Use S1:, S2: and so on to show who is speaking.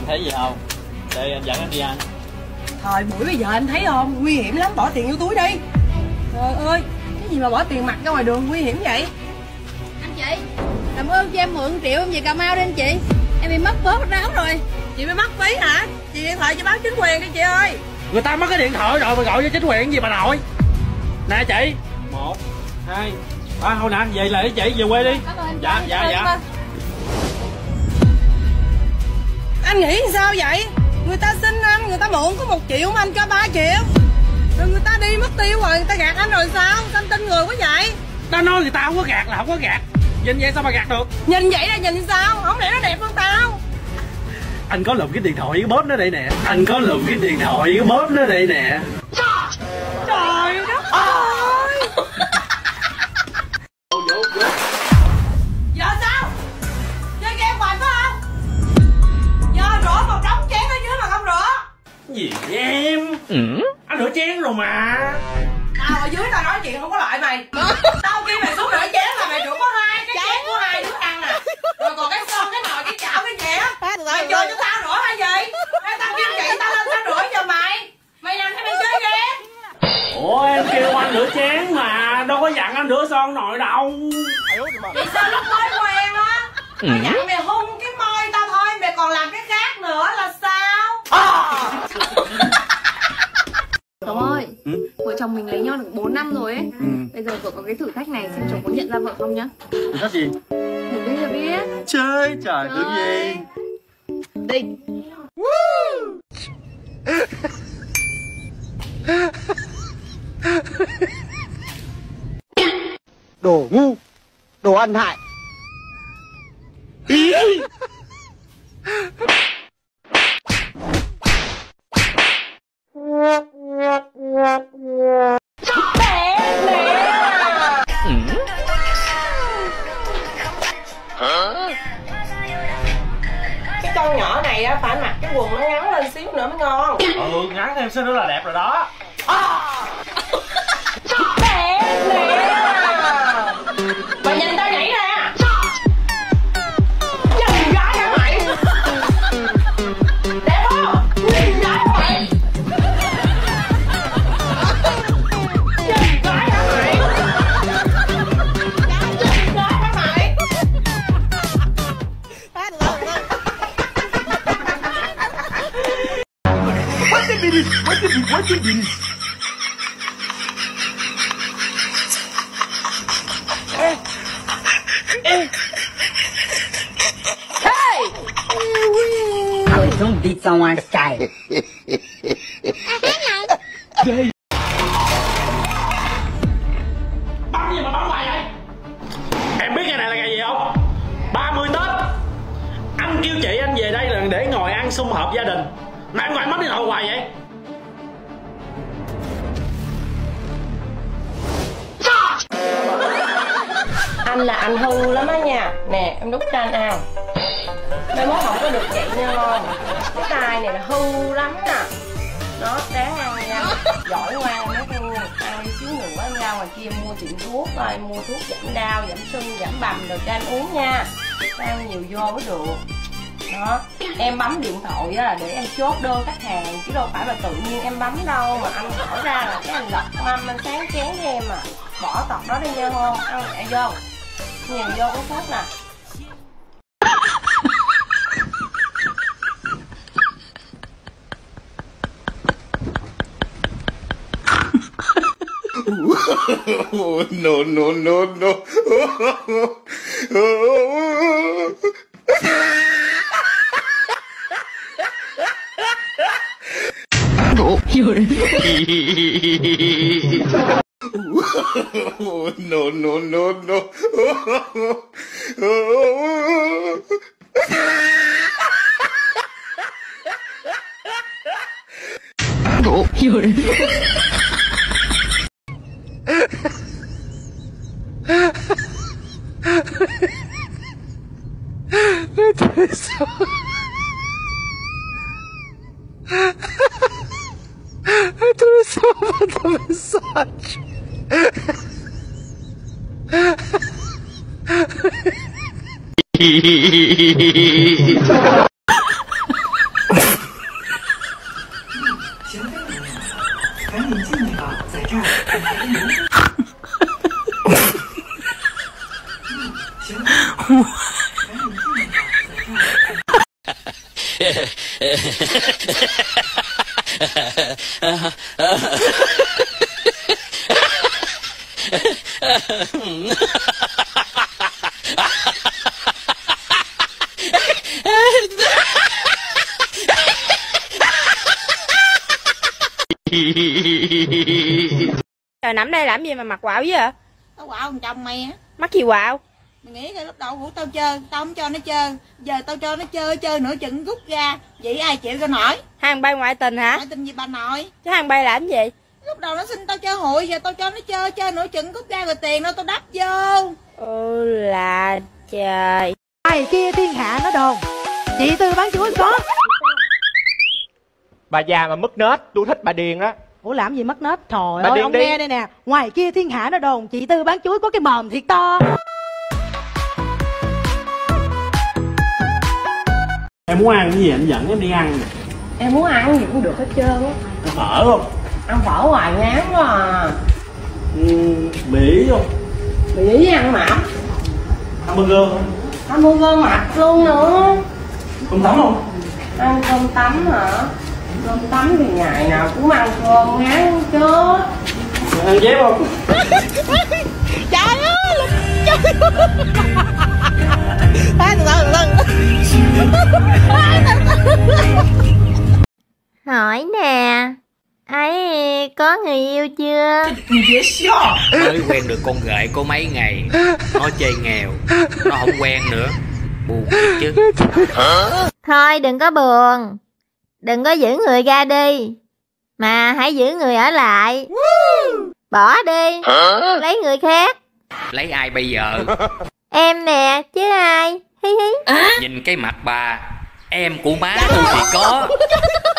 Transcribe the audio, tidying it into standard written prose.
S1: thấy gì không? Đây anh dẫn anh đi ăn.
S2: Thời buổi bây giờ anh thấy không? Nguy hiểm lắm, bỏ tiền vô túi đi. Trời ơi, cái gì mà bỏ tiền mặt ra ngoài đường nguy hiểm vậy?
S3: Anh chị, cảm ơn cho em mượn 1 triệu em về Cà Mau đi anh chị. Em bị mất vớt ráo rồi.
S2: Chị bị mất phí hả? Chị điện thoại cho báo chính quyền đi chị ơi.
S4: Người ta mất cái điện thoại rồi mà gọi cho chính quyền gì bà nội. Nè chị.
S1: 1, 2, 3 thôi nè, về lại chị, về quê đi. Dạ.
S2: Anh nghĩ sao vậy? Người ta xin anh, người ta mượn có 1 triệu mà anh cho 3 triệu. Rồi người ta đi mất tiêu rồi, người ta gạt anh rồi sao? Anh tin người quá vậy?
S4: Tao nói người ta không có gạt là không có gạt. Nhìn vậy sao mà gạt được?
S2: Nhìn vậy là nhìn sao? Không lẽ nó đẹp hơn tao?
S4: Anh có lụm cái điện thoại cái bóp nó đây nè. Anh có lụm cái điện thoại cái bóp nó đây nè.
S2: Trời đất ơi. Giờ sao? Chơi game hoài phải không? Giờ rửa một đống chén ở dưới mà không rửa.
S4: Gì em? Anh rửa chén rồi mà.
S2: Tao ở dưới tao nói chuyện không có loại mày. Tao kêu mày xuống rửa chén là mày rửa có 2 cái chén của 2 đứa ăn nè. Rồi còn cái son, cái nồi, cái chảo, cái dĩa mày chơi cho tao rửa hay gì? Hay tao kêu chị tao lên tao rửa cho mày. Mày làm cho mày chơi game.
S4: Ủa em kêu anh rửa chén mà, đâu có dặn anh rửa son nồi đâu.
S2: Vậy sao lúc mới quen á? Tao dặn mày hung cái môi tao thôi, mày còn làm cái khác nữa là sao?
S3: Chồng ơi, vợ chồng mình lấy nhau được 4 năm rồi ấy. Bây giờ vợ có cái thử thách này xem chồng có nhận ra vợ không nhá.
S4: Thử thách gì?
S3: Thử đi là biết.
S4: Chơi trời tự gì?
S3: Đi.
S5: Đồ ngu, đồ ăn hại.
S2: Cái con nhỏ này á phải mặc cái quần nó ngắn lên xíu nữa mới ngon.
S4: Ngắn thêm xíu nữa là đẹp rồi đó.
S2: Mày nhìn tao nhảy ra. Nhìn gái hả mày? Đẹp không? Nhìn gái hả mày? Nhìn gái hả mày? Nhìn gái hả mày?
S4: What the minute?
S5: I'm gonna beat someone's child.
S4: Bắn gì mà bắn hoài vậy? Em biết ngày này là ngày gì không? 30 Tết. Anh kêu chị anh về đây là để ngồi ăn sum họp gia đình, mà anh ngoại mất điện thoại hoài vậy?
S2: Anh là anh hư lắm á nha. Nè em đút cho anh ăn. Mai mốt không có được vậy nha ngon. Cái tai này là hư lắm nè. Nó đáng ăn nha. Giỏi ngoan mấy con. Ăn đi xíu nữa ra ngoài kia mua tiệm thuốc rồi. Mua thuốc giảm đau, giảm sưng, giảm bầm rồi cho anh uống nha. Ăn nhiều vô mới được. Đó, em bấm điện thoại á là để em chốt đơn khách hàng chứ đâu phải là tự nhiên em bấm đâu, mà anh hỏi ra là cái anh lật mâm anh sáng chén với em à. Bỏ tọc đó đi nha không? Ăn nhẹ vô. Nhìn vô cái thuốc nè.
S6: No.
S2: Trời nằm đây làm gì mà mặc quạo vậy?
S6: Tao quạo thằng chồng mày á.
S2: Mắc gì quạo?
S6: Mày nghĩ cái lúc đầu của tao chơi, tao không cho nó chơi. Giờ tao cho nó chơi nửa chừng rút ra. Vậy ai chịu cho nổi?
S2: Hàng bay ngoại tình hả?
S6: Ngoại tình gì bà nội?
S2: Chứ hàng bay làm gì?
S6: Lúc đầu nó xin tao chơi hụi, giờ tao cho nó chơi nửa chừng rút ra rồi tiền đâu tao đắp vô.
S2: Ô là trời.
S7: Ngoài kia thiên hạ nó đồn chị Tư bán chuối có.
S8: Bà già mà mất nết, tôi thích bà Điền á.
S7: Ủa làm gì mất nết? Trời
S8: Bà
S7: ơi
S8: Điền
S7: ông
S8: đi.
S7: nghe đây nè. Ngoài kia thiên hạ nó đồn chị Tư bán chuối có cái mồm thiệt to.
S1: Em muốn ăn cái gì anh dẫn em đi ăn nè.
S2: Em muốn ăn gì cũng được hết trơn á.
S1: Ăn phở không?
S2: Ăn phở hoài ngán quá à.
S1: Mỹ không?
S2: Mỹ ăn mập.
S1: Hamburger không?
S2: Hamburger mập luôn nữa.
S1: Cơm tấm không?
S2: Ăn cơm tấm hả? Cơm tấm thì ngày nào cũng ăn cơm ngán chết.
S1: Ăn dép không?
S7: Trời ơi trời.
S3: Hỏi nè, ấy có người yêu chưa?
S9: Mới quen được con ghệ có mấy ngày, nó chơi nghèo, nó không quen nữa, buồn chứ.
S3: Thôi đừng có buồn, đừng có giữ người ra đi, mà hãy giữ người ở lại. Bỏ đi, lấy người khác.
S9: Lấy ai bây giờ?
S3: Em nè, chứ ai. Hí hí.
S9: Nhìn cái mặt bà, em của má tôi thì có.